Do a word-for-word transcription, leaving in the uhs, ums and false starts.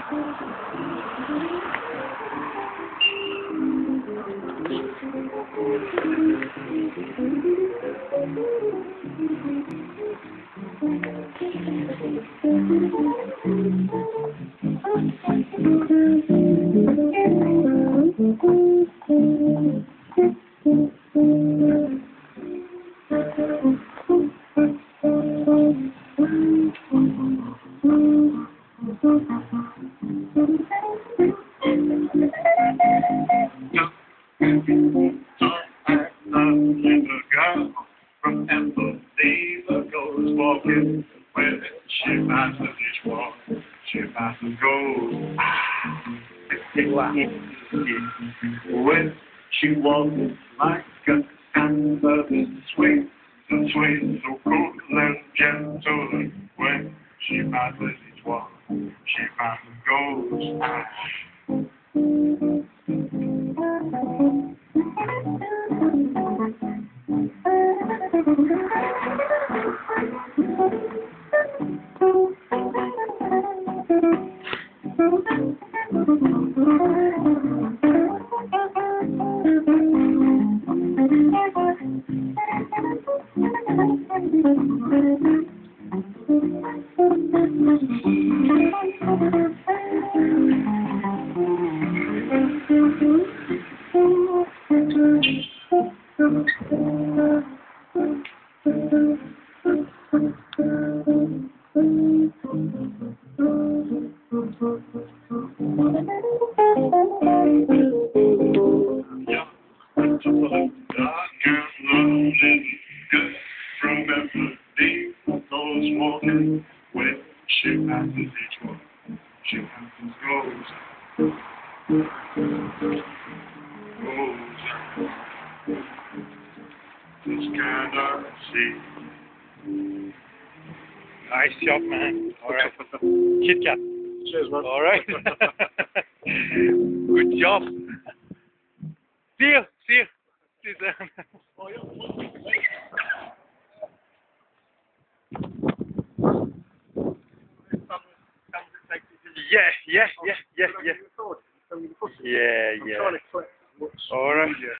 From Emblema goes walking when she passes each wall. She passes goes when she walks like a panther, swings and sways so cool and gentle. When she passes each wall, she passes goes. Remember, Dave goes walking when she passes each one. She passes goes, goes. Just cannot see. Nice job, man. All right. Kit Kat. Cheers, man. All right. Good job. See you. See you. See you then. Yeah, yeah, yeah, yeah, yeah. Yeah, yeah. All right.